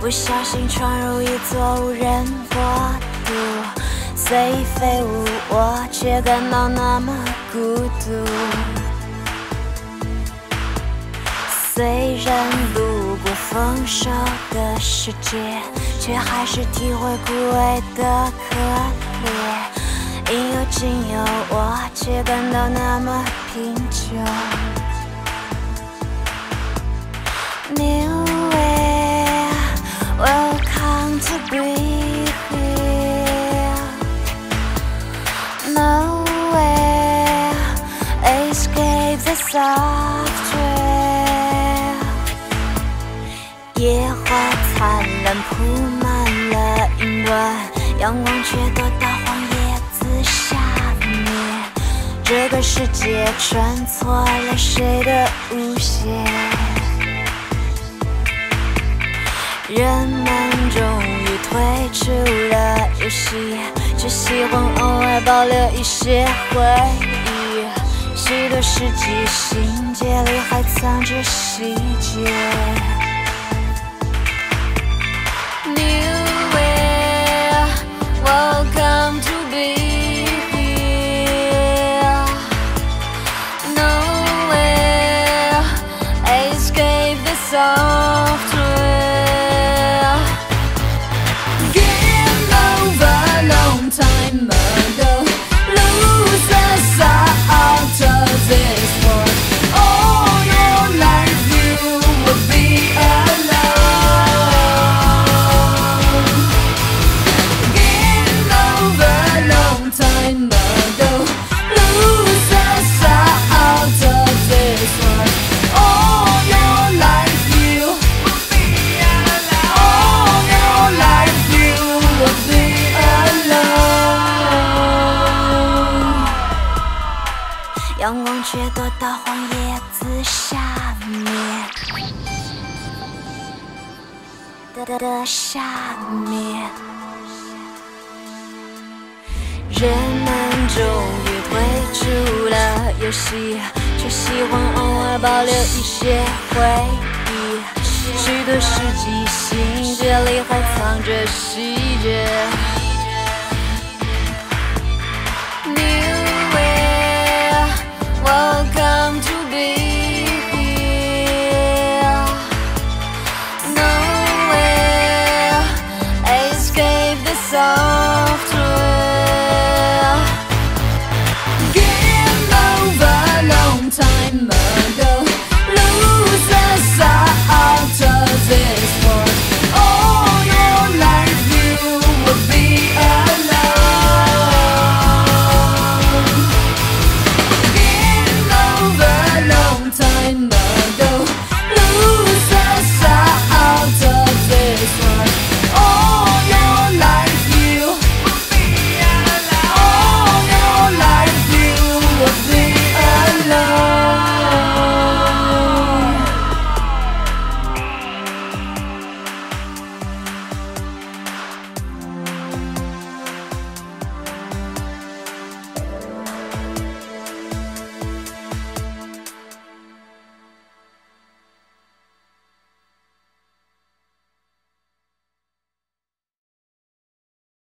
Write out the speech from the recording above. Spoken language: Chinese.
不小心闯入一座无人国度，随意飞舞，我却感到那么孤独。虽然路过丰收的世界，却还是体会枯萎的可怜。应有尽有，我却感到那么贫穷。Nuwhere, welcome to be here. Nowhere, escape the software. 野花灿烂铺满了云端，阳光却躲到黄叶子下面。这个世界穿错了谁的无限？人们终于退出了游戏，只喜欢偶尔保留一些回忆。许多世纪心结里还藏着细节。Nuwhere, welcome to be here. Nowhere, escape the software. Time ago, lose us out of this world. All your life you will be alone. Game over, long time ago, lose us out of this world. All your life you will be alone. All your life you will be alone.阳光却躲到黄叶子下面的下面，人们终于退出了游戏，却喜欢偶尔保留一些回忆。许多世纪心结里还藏着细节。